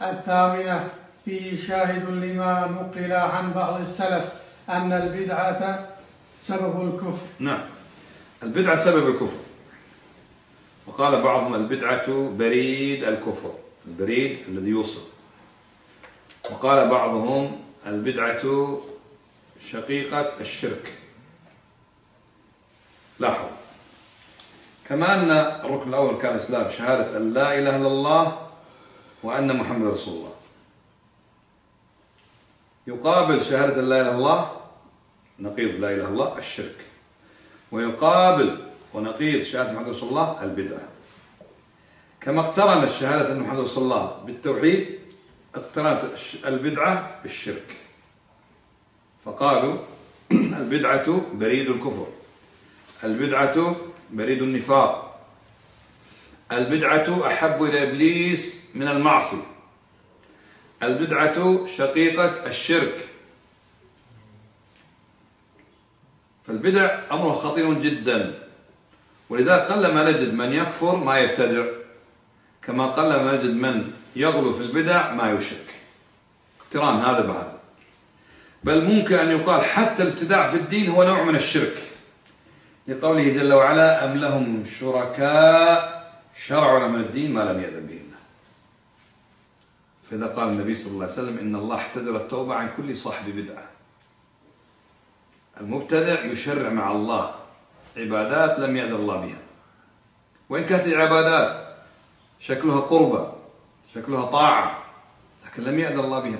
الثامنة: فيه شاهد لما نقل عن بعض السلف أن البدعة سبب الكفر. نعم، البدعة سبب الكفر. وقال بعضهم البدعة بريد الكفر، البريد الذي يوصل. وقال بعضهم البدعة شقيقة الشرك. لاحظوا، كما أن الركن الأول كان الإسلام شهادة أن لا إله إلا الله وأن محمد رسول الله، يقابل شهادة أن لا إله إلا الله نقيض لا إله إلا الله الشرك، ويقابل ونقيض شهادة محمد رسول الله البدعة. كما اقترنت شهادة أن محمد رسول الله بالتوحيد، اقترنت البدعة بالشرك، فقالوا البدعة بريد الكفر، البدعة بريد النفاق، البدعة أحب إلى إبليس من المعصية، البدعة شقيقة الشرك. فالبدع أمره خطير جدا، ولذا قل ما نجد من يكفر ما يبتدع، كما قل ما نجد من يغلو في البدع ما يشرك. اقتران هذا بهذا. بل ممكن أن يقال حتى الابتداع في الدين هو نوع من الشرك، لقوله جل وعلا: أم لهم شركاء شرعوا من الدين ما لم يأذن به الله. فإذا قال النبي صلى الله عليه وسلم: إن الله احتجر التوبة عن كل صاحب بدعة. المبتدع يشرع مع الله عبادات لم يأذن الله بها، وإن كانت العبادات شكلها قربة، شكلها طاعة، لكن لم يأذن الله بها.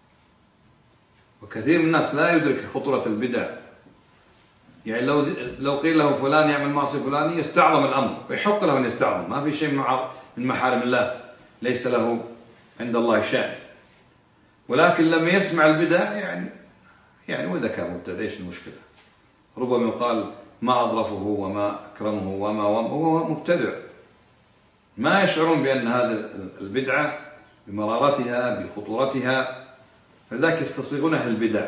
وكثير من الناس لا يدرك خطورة البدع، يعني لو قيل له فلان يعمل معصية فلانية يستعظم الأمر، ويحق له أن يستعظم، ما في شيء من محارم الله ليس له عند الله شأن. ولكن لما يسمع البدع يعني وإذا كان مبتدع ايش المشكلة؟ ربما يقال ما أظرفه وما أكرمه وما وهو مبتدع. ما يشعرون بأن هذه البدعة بمرارتها بخطورتها، فلذلك يستصيغون أهل البدع.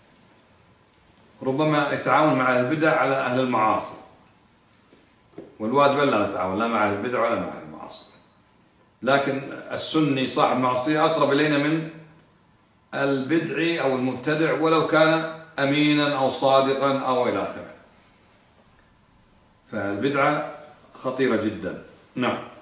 ربما يتعاون مع أهل البدع على أهل المعاصي، والواجب لا نتعاون لا مع أهل البدع ولا مع أهل المعاصي. لكن السني صاحب المعصية أقرب إلينا من البدعي أو المبتدع، ولو كان أمينا أو صادقا أو إلى آخره. فالبدعة خطيرة جدا. نعم.